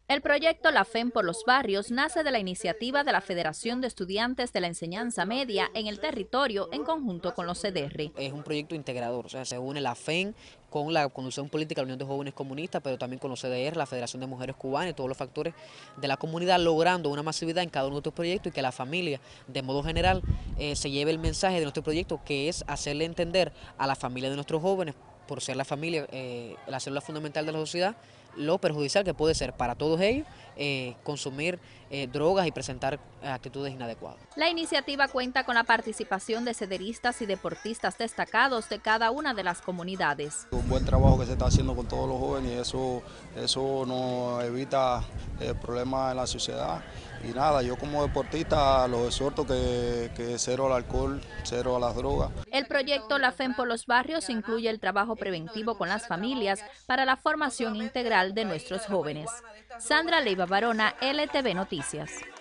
El proyecto La FEM por los Barrios nace de la iniciativa de la Federación de Estudiantes de la Enseñanza Media en el territorio en conjunto con los CDR. Es un proyecto integrador, o sea, se une la FEN con la Conducción Política de la Unión de Jóvenes Comunistas, pero también con los CDR, la Federación de Mujeres Cubanas y todos los factores de la comunidad, logrando una masividad en cada uno de estos proyectos y que la familia, de modo general, se lleve el mensaje de nuestro proyecto, que es hacerle entender a la familia de nuestros jóvenes, por ser la familia la célula fundamental de la sociedad, lo perjudicial que puede ser para todos ellos consumir drogas y presentar actitudes inadecuadas. La iniciativa cuenta con la participación de cederistas y deportistas destacados de cada una de las comunidades. Un buen trabajo que se está haciendo con todos los jóvenes y eso nos evita problemas en la sociedad. Y nada, yo como deportista los exhorto que cero al alcohol, cero a las drogas. El proyecto La FEM por los Barrios incluye el trabajo preventivo con las familias para la formación integral de nuestros jóvenes. Sandra Leiva Barona, LTV Noticias.